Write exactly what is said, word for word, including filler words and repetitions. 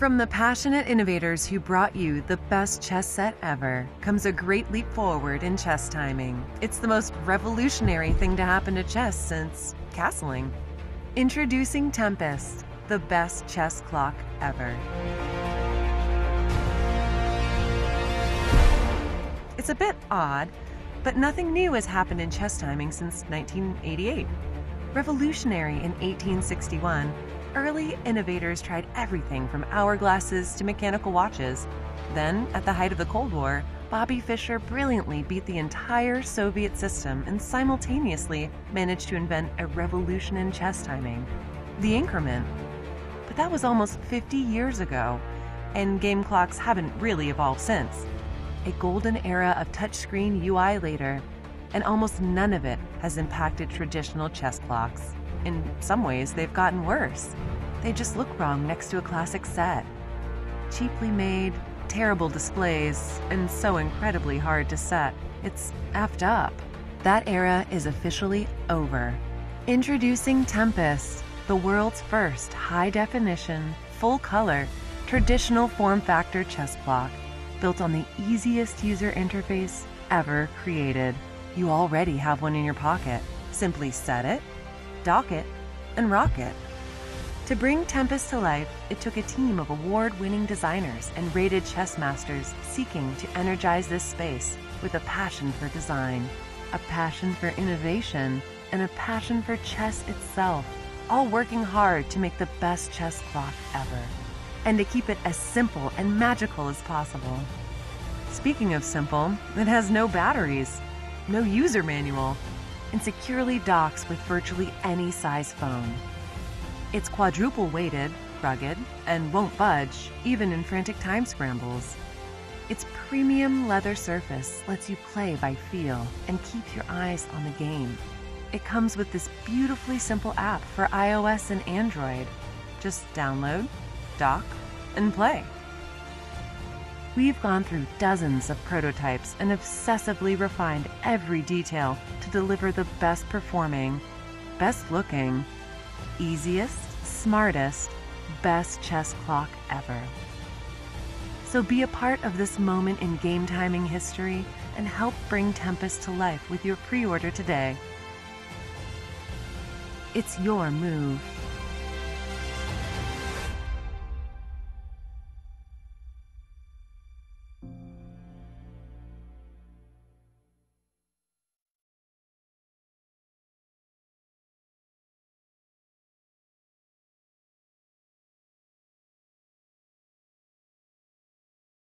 From the passionate innovators who brought you the best chess set ever comes a great leap forward in chess timing. It's the most revolutionary thing to happen to chess since castling. Introducing Tempest, the best chess clock ever. It's a bit odd, but nothing new has happened in chess timing since nineteen eighty-eight. Revolutionary in eighteen sixty-one, early innovators tried everything from hourglasses to mechanical watches. Then, at the height of the Cold War, Bobby Fischer brilliantly beat the entire Soviet system and simultaneously managed to invent a revolution in chess timing, the increment. But that was almost fifty years ago, and game clocks haven't really evolved since. A golden era of touchscreen U I later, and almost none of it has impacted traditional chess clocks. In some ways, they've gotten worse. They just look wrong next to a classic set. Cheaply made, terrible displays, and so incredibly hard to set. It's effed up. That era is officially over. Introducing Tempest, the world's first high-definition, full-color, traditional form-factor chess clock, built on the easiest user interface ever created. You already have one in your pocket. Simply set it, dock it, and rock it. To bring Tempest to life, it took a team of award-winning designers and rated chess masters seeking to energize this space with a passion for design, a passion for innovation, and a passion for chess itself, all working hard to make the best chess clock ever, and to keep it as simple and magical as possible. Speaking of simple, it has no batteries, no user manual, and securely docks with virtually any size phone. It's quadruple weighted, rugged, and won't budge, even in frantic time scrambles. Its premium leather surface lets you play by feel and keep your eyes on the game. It comes with this beautifully simple app for iOS and Android. Just download, dock, and play. We've gone through dozens of prototypes and obsessively refined every detail to deliver the best performing, best looking, easiest, smartest, best chess clock ever. So be a part of this moment in game timing history and help bring Tempest to life with your pre-order today. It's your move.